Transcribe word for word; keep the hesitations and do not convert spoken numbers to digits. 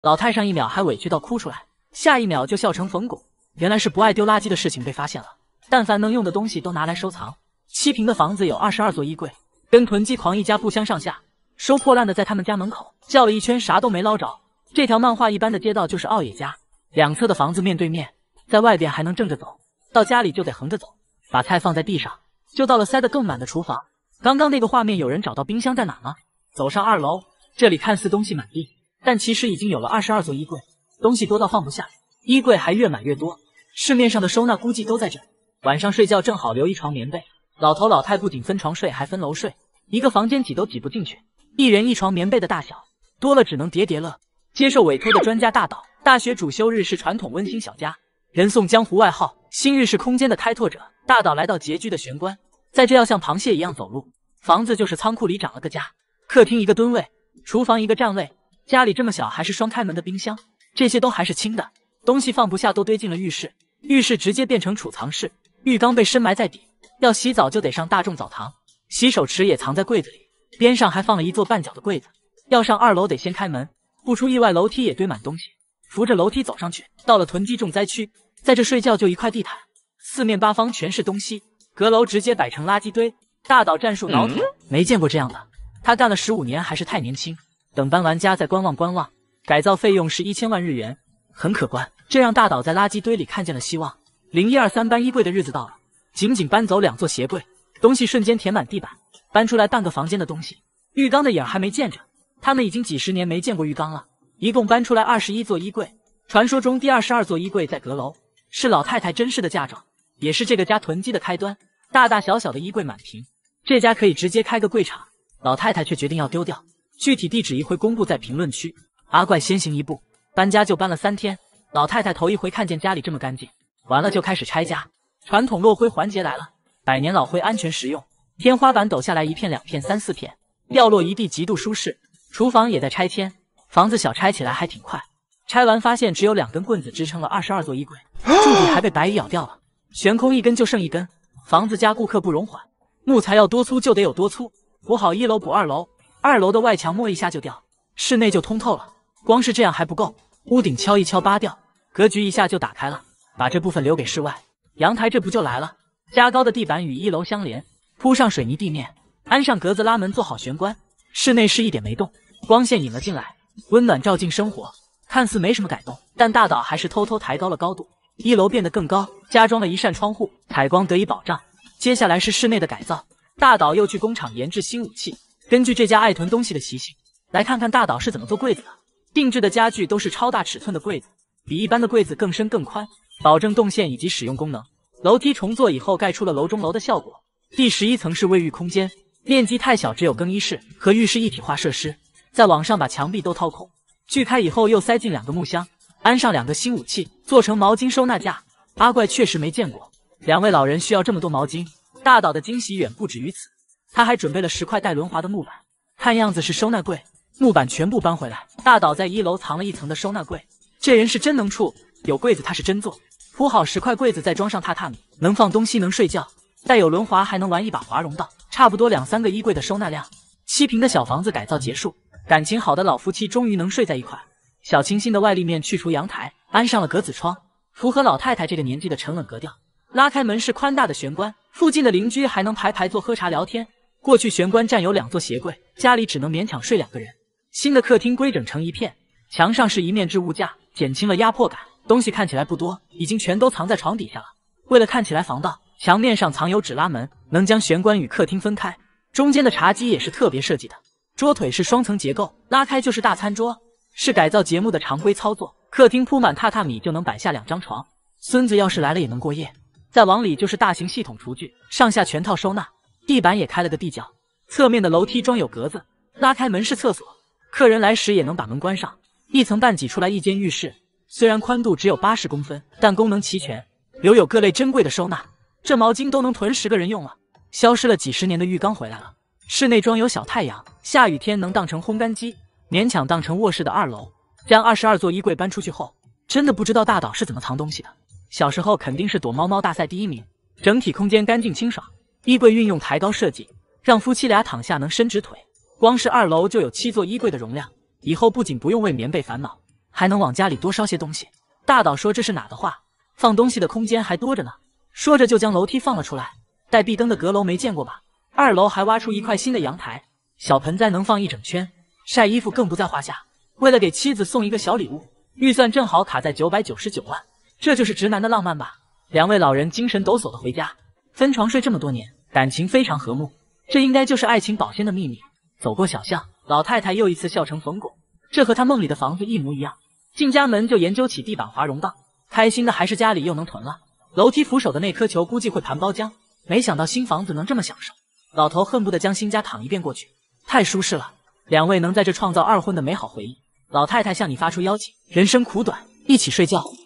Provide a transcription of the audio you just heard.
老太上一秒还委屈到哭出来，下一秒就笑成冯巩。原来是不爱丢垃圾的事情被发现了，但凡能用的东西都拿来收藏。七平的房子有二十二座衣柜，跟囤积狂一家不相上下。收破烂的在他们家门口叫了一圈，啥都没捞着。这条漫画一般的街道就是奥野家，两侧的房子面对面，在外边还能正着走，到家里就得横着走。把菜放在地上，就到了塞得更满的厨房。刚刚那个画面，有人找到冰箱在哪吗？走上二楼，这里看似东西满地，但其实已经有了二十二座衣柜，东西多到放不下，衣柜还越买越多。市面上的收纳估计都在这。晚上睡觉正好留一床棉被，老头老太不仅分床睡，还分楼睡，一个房间挤都挤不进去，一人一床棉被的大小，多了只能叠叠乐。接受委托的专家大岛，大学主修日式传统温馨小家，人送江湖外号新日式空间的开拓者。大岛来到拮据的玄关，在这要像螃蟹一样走路。房子就是仓库里长了个家，客厅一个蹲位，厨房一个站位。家里这么小还是双开门的冰箱，这些都还是轻的，东西放不下都堆进了浴室，浴室直接变成储藏室，浴缸被深埋在底，要洗澡就得上大众澡堂，洗手池也藏在柜子里，边上还放了一座半角的柜子。要上二楼得先开门，不出意外楼梯也堆满东西，扶着楼梯走上去，到了囤积重灾区。在这睡觉就一块地毯，四面八方全是东西，阁楼直接摆成垃圾堆。大岛战术挠头，没见过这样的，他干了十五年还是太年轻。等搬完家再观望观望。改造费用是一千万日元，很可观，这让大岛在垃圾堆里看见了希望。零一二三搬衣柜的日子到了，仅仅搬走两座鞋柜，东西瞬间填满地板，搬出来半个房间的东西。浴缸的影还没见着，他们已经几十年没见过浴缸了。一共搬出来二十一座衣柜，传说中第二十二座衣柜在阁楼，是老太太真实的嫁妆，也是这个家囤积的开端。大大小小的衣柜满屏，这家可以直接开个柜场，老太太却决定要丢掉。具体地址一会公布在评论区。阿怪先行一步，搬家就搬了三天。老太太头一回看见家里这么干净，完了就开始拆家。传统落灰环节来了，百年老灰安全实用，天花板抖下来一片两片三四片，掉落一地极度舒适。厨房也在拆迁，房子小拆起来还挺快。拆完发现只有两根棍子支撑了二十二座衣柜，柱底还被白蚁咬掉了，悬空一根就剩一根。房子加固刻不容缓，木材要多粗就得有多粗，补好一楼补二楼，二楼的外墙摸一下就掉，室内就通透了。光是这样还不够，屋顶敲一敲扒掉，格局一下就打开了，把这部分留给室外。阳台这不就来了，加高的地板与一楼相连，铺上水泥地面，安上格子拉门，做好玄关。室内是一点没动，光线引了进来，温暖照进生活。看似没什么改动，但大岛还是偷偷抬高了高度，一楼变得更高，加装了一扇窗户，采光得以保障。接下来是室内的改造，大岛又去工厂研制新武器。根据这家爱囤东西的习性，来看看大岛是怎么做柜子的。定制的家具都是超大尺寸的柜子，比一般的柜子更深更宽，保证动线以及使用功能。楼梯重做以后盖出了楼中楼的效果。第十一层是卫浴空间，面积太小，只有更衣室和浴室一体化设施。再往上把墙壁都掏空，锯开以后又塞进两个木箱，安上两个新武器，做成毛巾收纳架。阿怪确实没见过，两位老人需要这么多毛巾。大岛的惊喜远不止于此，他还准备了十块带轮滑的木板，看样子是收纳柜。木板全部搬回来，大岛在一楼藏了一层的收纳柜。这人是真能处，有柜子他是真做。铺好十块柜子，再装上榻榻米，能放东西能睡觉，带有轮滑还能玩一把滑绒道，差不多两三个衣柜的收纳量。七平的小房子改造结束，感情好的老夫妻终于能睡在一块。小清新的外立面去除阳台，安上了格子窗，符合老太太这个年纪的沉稳格调。拉开门是宽大的玄关，附近的邻居还能排排坐喝茶聊天。过去玄关占有两座鞋柜，家里只能勉强睡两个人。新的客厅规整成一片，墙上是一面置物架，减轻了压迫感。东西看起来不多，已经全都藏在床底下了。为了看起来防盗，墙面上藏有纸拉门，能将玄关与客厅分开。中间的茶几也是特别设计的，桌腿是双层结构，拉开就是大餐桌，是改造节目的常规操作。客厅铺满榻榻米就能摆下两张床，孙子要是来了也能过夜。再往里就是大型系统厨具，上下全套收纳。地板也开了个地角，侧面的楼梯装有格子，拉开门是厕所，客人来时也能把门关上。一层半挤出来一间浴室，虽然宽度只有八十公分，但功能齐全，留有各类珍贵的收纳。这毛巾都能囤十个人用了。消失了几十年的浴缸回来了，室内装有小太阳，下雨天能当成烘干机，勉强当成卧室的二楼。将二十二座衣柜搬出去后，真的不知道大岛是怎么藏东西的。小时候肯定是躲猫猫大赛第一名，整体空间干净清爽。衣柜运用抬高设计，让夫妻俩躺下能伸直腿。光是二楼就有七座衣柜的容量，以后不仅不用为棉被烦恼， 还能往家里多烧些东西。大岛说这是哪的话，放东西的空间还多着呢。说着就将楼梯放了出来。带壁灯的阁楼没见过吧？二楼还挖出一块新的阳台，小盆栽能放一整圈，晒衣服更不在话下。为了给妻子送一个小礼物，预算正好卡在九百九十九万，这就是直男的浪漫吧。两位老人精神抖擞的回家，分床睡这么多年，感情非常和睦，这应该就是爱情保鲜的秘密。走过小巷，老太太又一次笑成冯巩，这和她梦里的房子一模一样。进家门就研究起地板滑绒棒，开心的还是家里又能囤了。楼梯扶手的那颗球估计会盘包浆，没想到新房子能这么享受。老头恨不得将新家躺一遍过去，太舒适了。两位能在这创造二婚的美好回忆。老太太向你发出邀请，人生苦短，一起睡觉。